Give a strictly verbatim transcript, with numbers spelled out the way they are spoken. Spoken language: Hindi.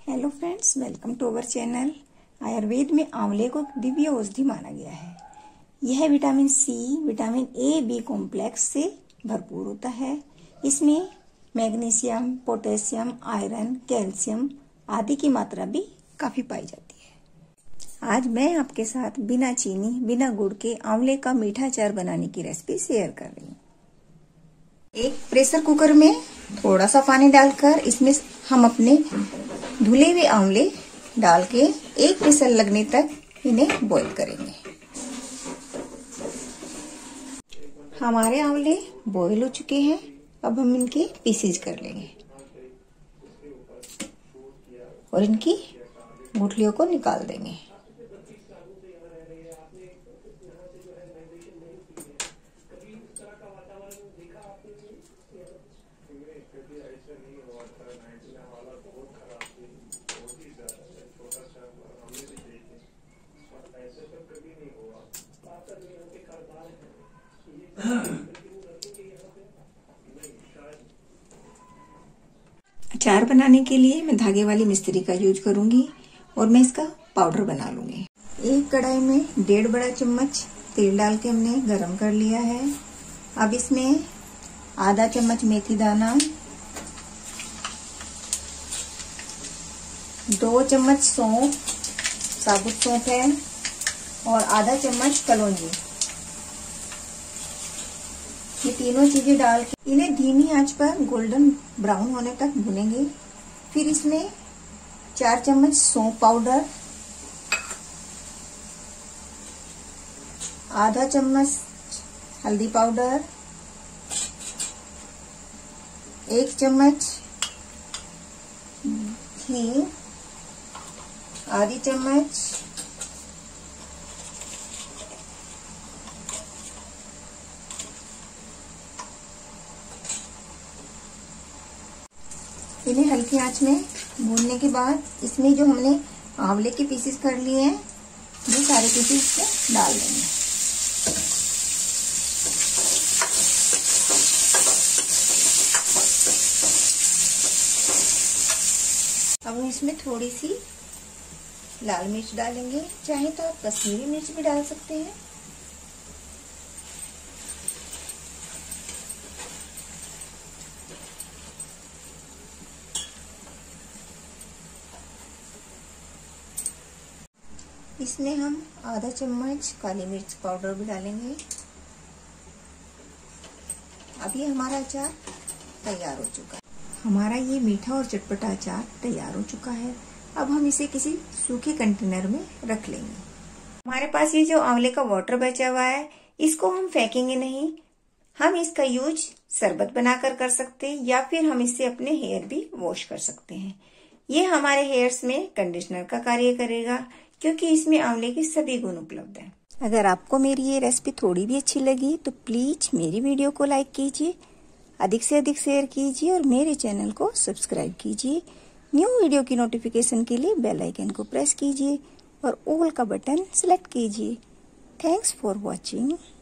Hello friends, welcome to our channel. Ayurveda में आंवले को दिव्य औषधि माना गया है। यह vitamin C, vitamin A B complex से भरपूर होता है। इसमें मैग्नीशियम, पोटेशियम, आयरन, कैल्शियम आदि की मात्रा भी काफी पाई जाती है। आज मैं आपके साथ बिना चीनी, बिना गुड़ के आंवले का मीठा अचार बनाने की रेसिपी शेयर कर रही हूँ। एक प्रेशर कुकर में थोड़ा सा पानी डालकर इसमें हम अपने धुले हुए आंवले डाल के एक विसल लगने तक इन्हें बॉईल करेंगे। हमारे आंवले बॉईल हो चुके हैं। अब हम इनके पीसेज कर लेंगे और इनकी गुठलियों को निकाल देंगे। अचार बनाने के लिए मैं धागे वाली मिस्त्री का यूज करूंगी और मैं इसका पाउडर बना लूंगी। एक कढ़ाई में डेढ़ बड़ा चम्मच तेल डाल के हमने गरम कर लिया है। अब इसमें आधा चम्मच मेथी दाना, दो चम्मच सौंफ, साबुत सौंफ है, और आधा चम्मच कलौंजी, ये तीनों चीजें डाल के इन्हें धीमी आंच पर गोल्डन ब्राउन होने तक भुनेंगे। फिर इसमें चार चम्मच सौंफ पाउडर, आधा चम्मच हल्दी पाउडर, एक चम्मच घी, आधी चम्मच इन्हें हल्की आंच में भूनने के बाद इसमें जो हमने आंवले के पीसेस कर लिए हैं, ये सारे पीसेस इसमें डाल देंगे। अब हम इसमें थोड़ी सी लाल मिर्च डालेंगे, चाहे तो आप कश्मीरी मिर्च भी डाल सकते हैं। इसमें हम आधा चम्मच काली मिर्च पाउडर भी डालेंगे। अभी हमारा अचार तैयार हो चुका है। हमारा ये मीठा और चटपटा अचार तैयार हो चुका है। अब हम इसे किसी सूखे कंटेनर में रख लेंगे। हमारे पास ये जो आंवले का वाटर बचा हुआ है, इसको हम फेंकेंगे नहीं। हम इसका यूज शरबत बनाकर कर सकते हैं या फिर हम इससे अपने हेयर भी वॉश कर सकते हैं। ये हमारे हेयर्स में कंडीशनर का कार्य करेगा क्योंकि इसमें आंवले के सभी गुण उपलब्ध हैं। अगर आपको मेरी ये रेसिपी थोड़ी भी अच्छी लगी तो प्लीज मेरी वीडियो को लाइक कीजिए, अधिक से अधिक शेयर कीजिए और मेरे चैनल को सब्सक्राइब कीजिए। न्यू वीडियो की नोटिफिकेशन के लिए बेल आइकन को प्रेस कीजिए और ऑल का बटन सेलेक्ट कीजिए। Thanks for watching.